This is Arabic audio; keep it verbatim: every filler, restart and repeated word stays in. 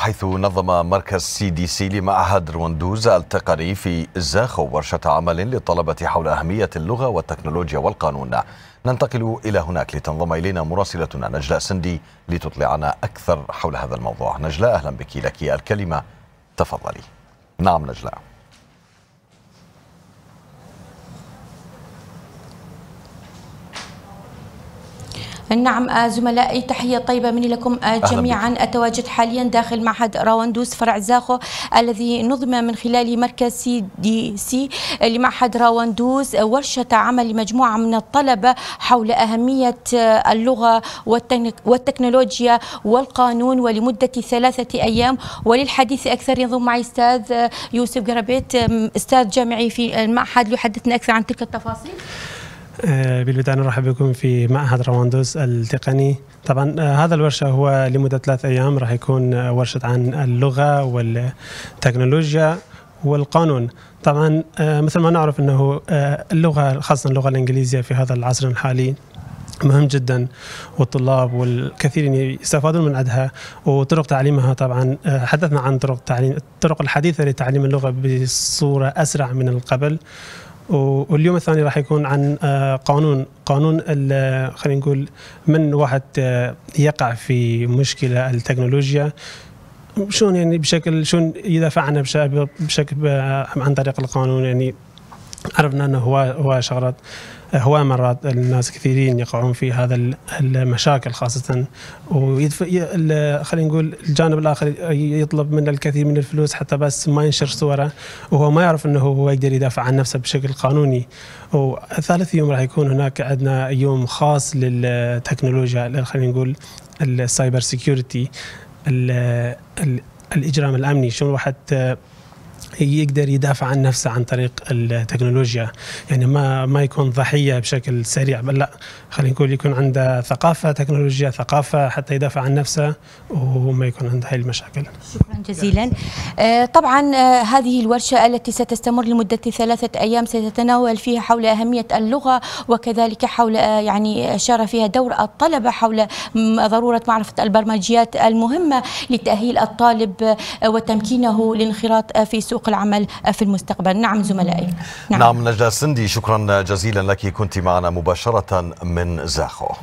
حيث نظم مركز سي دي سي لمعهد رواندوز التقني في زاخو ورشة عمل للطلبة حول أهمية اللغة والتكنولوجيا والقانون. ننتقل إلى هناك لتنضم إلينا مراسلتنا نجلاء سندي لتطلعنا أكثر حول هذا الموضوع. نجلاء، أهلا بك، لك الكلمة، تفضلي. نعم نجلاء. نعم زملائي، تحية طيبة مني لكم جميعا. أتواجد حاليا داخل معهد رواندوز فرع زاخو الذي نظم من خلال مركز سي دي سي لمعهد رواندوز ورشة عمل لمجموعة من الطلبة حول أهمية اللغة والتكنولوجيا والقانون، ولمدة ثلاثة أيام. وللحديث أكثر ينضم معي أستاذ يوسف قربيت، أستاذ جامعي في المعهد، ليحدثنا أكثر عن تلك التفاصيل. بالبداية نرحب بكم في معهد رواندوز التقني. طبعا هذا الورشة هو لمدة ثلاث أيام، راح يكون ورشة عن اللغة والتكنولوجيا والقانون. طبعا مثل ما نعرف أنه اللغة، خاصة اللغة الإنجليزية في هذا العصر الحالي، مهم جدا، والطلاب والكثيرين يستفادون من عندها وطرق تعليمها. طبعا حدثنا عن طرق تعليم الطرق الحديثة لتعليم اللغة بصورة أسرع من قبل. واليوم الثاني راح يكون عن قانون قانون خلينا نقول من واحد يقع في مشكلة التكنولوجيا، شلون يعني بشكل شلون يدافع عنها بشكل عن طريق القانون. يعني عرفنا انه هو هو شغلات هو مرات الناس كثيرين يقعون في هذا المشاكل، خاصة خلينا نقول الجانب الآخر يطلب منه الكثير من الفلوس حتى بس ما ينشر صوره، وهو ما يعرف أنه هو يقدر يدافع عن نفسه بشكل قانوني. وثالث يوم راح يكون هناك عندنا يوم خاص للتكنولوجيا، خلينا نقول السايبر سيكيورتي، الإجرام الأمني، شلون الواحد يقدر يدافع عن نفسه عن طريق التكنولوجيا. يعني ما ما يكون ضحية بشكل سريع، بل لا، خلينا نقول يكون عنده ثقافة تكنولوجيا، ثقافة حتى يدافع عن نفسه وما يكون عنده هاي المشاكل. شكرا جزيلا. آه طبعا آه هذه الورشة التي ستستمر لمدة ثلاثة أيام ستتناول فيها حول أهمية اللغة، وكذلك حول آه يعني أشار فيها دور الطلبة حول ضرورة معرفة البرمجيات المهمة لتأهيل الطالب آه وتمكينه للانخراط آه في سوق العمل في المستقبل. نعم زملائي. نعم, نعم نجلاء سندي، شكرا جزيلا لك، كنت معنا مباشرة من زاخو.